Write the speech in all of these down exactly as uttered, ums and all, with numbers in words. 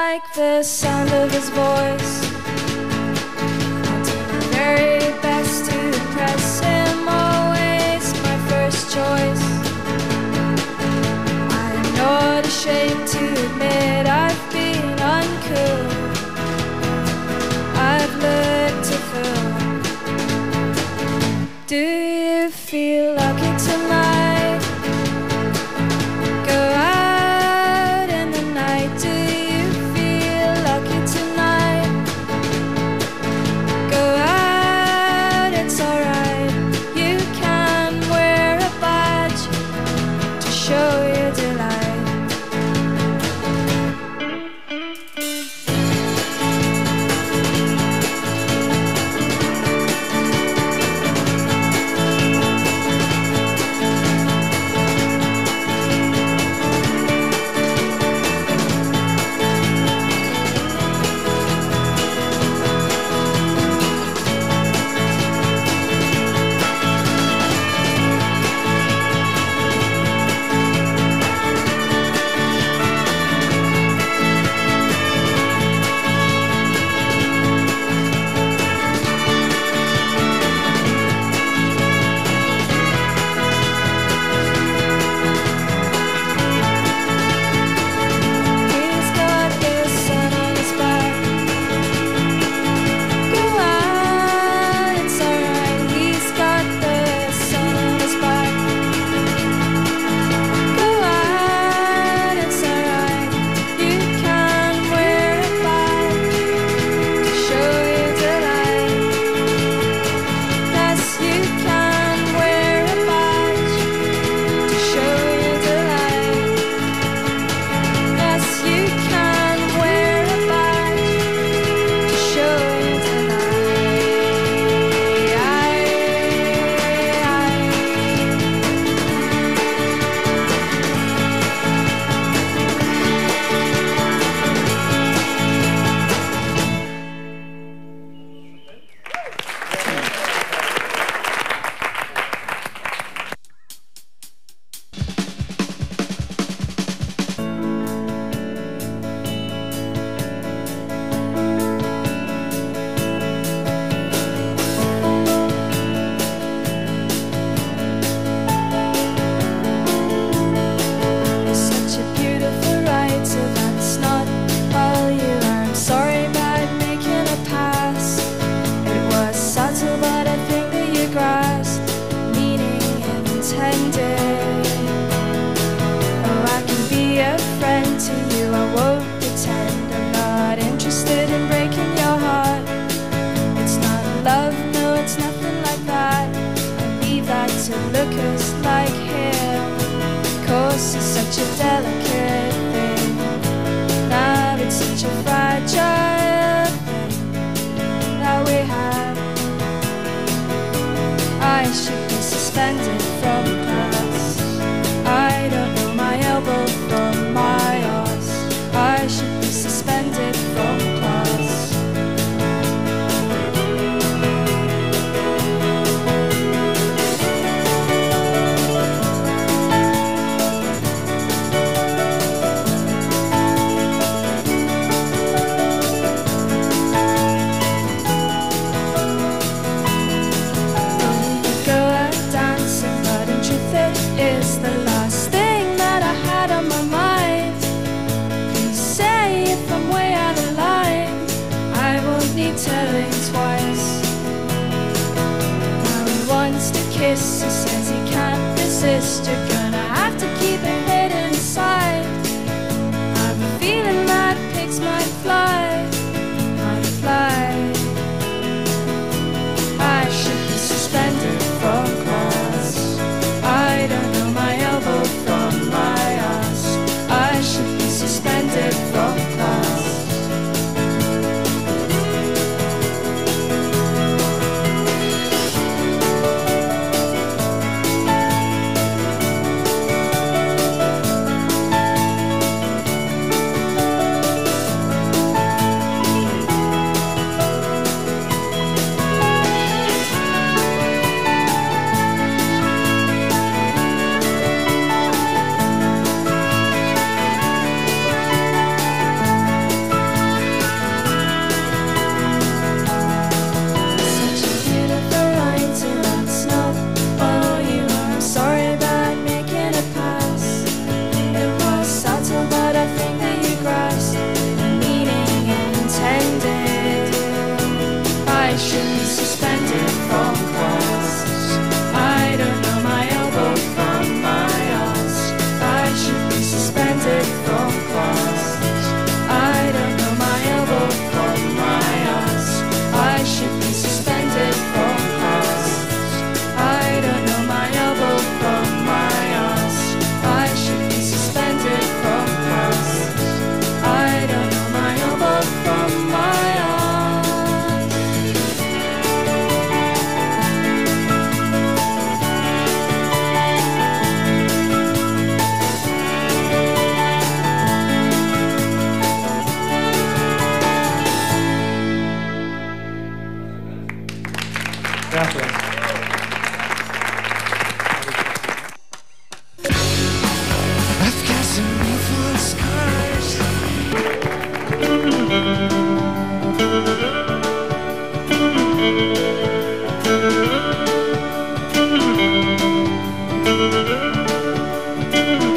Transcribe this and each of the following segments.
like the sound of his voice. I'll do my very best to impress him, always my first choice. I'm not ashamed to admit I've been uncool. I've looked to fill. Do you feel lucky tonight? Go out in the night. Do you feel lucky tonight? Go out, it's alright. You can wear a badge to show your delight.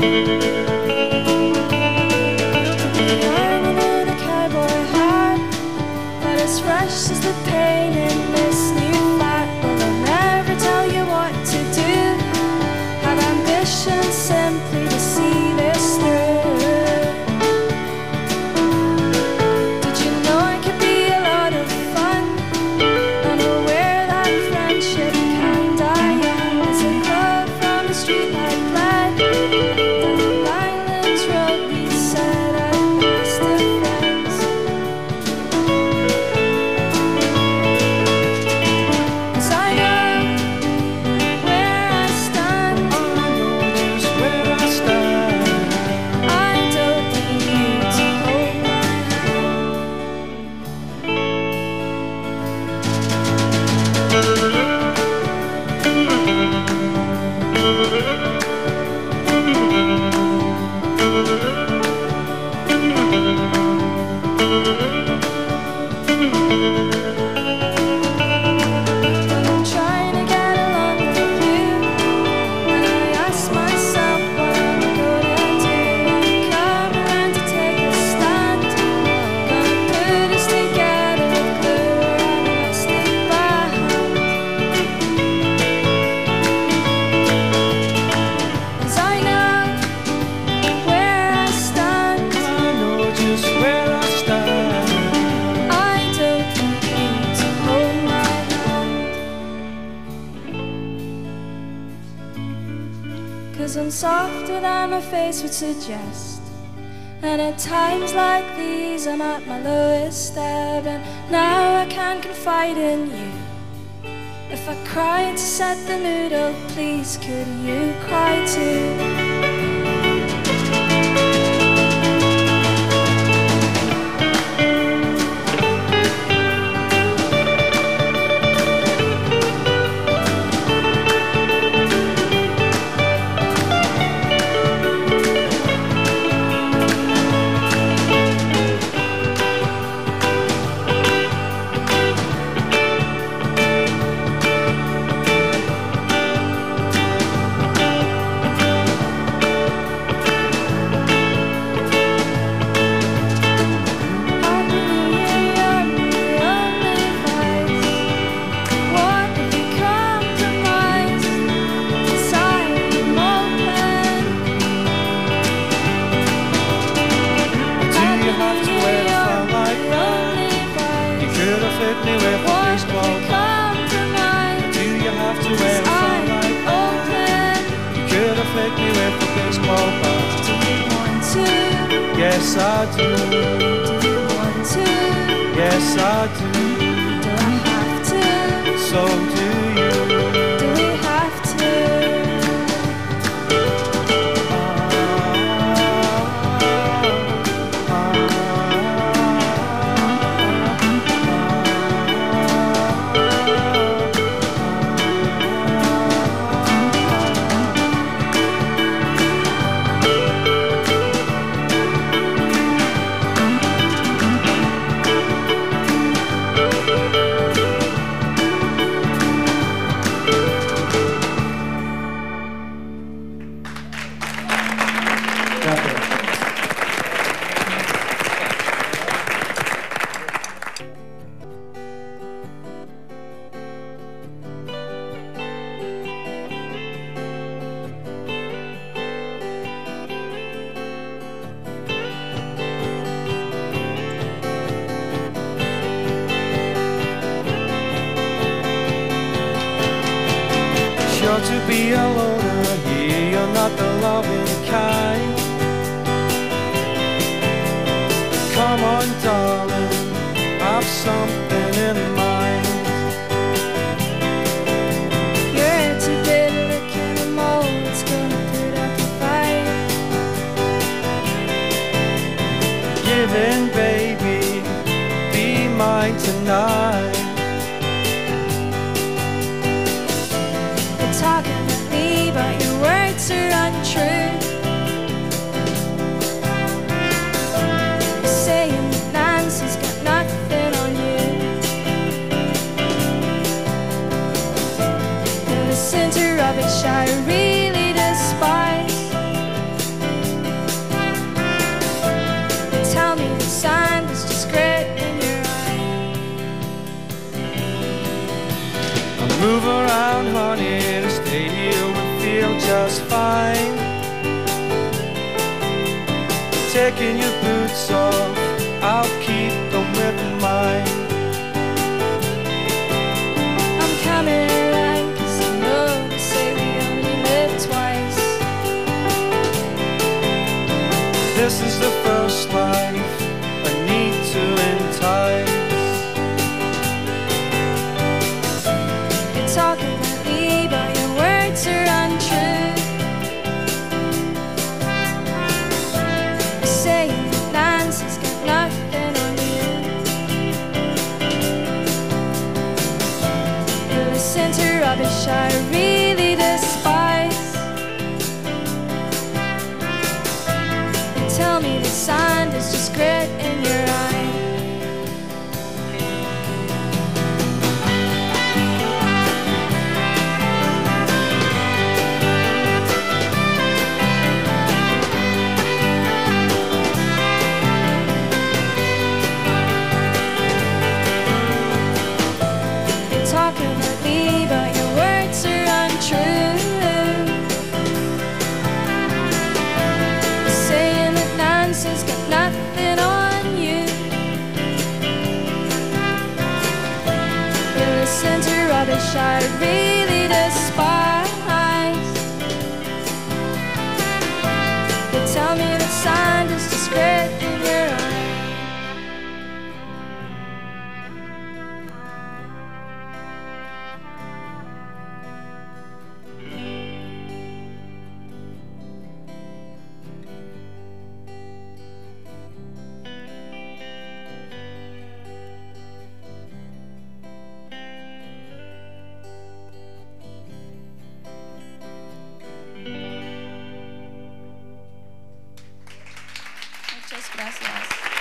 Softer than my face would suggest. And at times like these I'm at my lowest ebb. And now I can confide in you. If I cried to set the mood, oh please could you cry too? Yes, I do. Do you want to? Yes, I do. Do I have to? So do you. Do we have to? Sure to be a loner here, you're not the loving kind. Come on, darling, have something in mind. You're too bitter, look in the mold, it's gonna put up a fight. Give in, baby, be mine tonight. Talking to me, but your words are untrue. You're saying that Nancy's got nothing on you. You're the center of which I really despise. taking your boots off, I'll keep them with mine. I'm coming around 'cause I know they say we only live twice. This is the first life I need to entice. You're talking about me, but your words are untrue. You're saying that Nancy's got nothing on you. You listen to rubbish I really despise. You tell me the sand is just grit in your eye. Talking about me, but your words are untrue. You're saying that Nancy's got nothing on you. You listen to rubbish I really despise. You tell me that sand is just grit in your eye. Muchas gracias.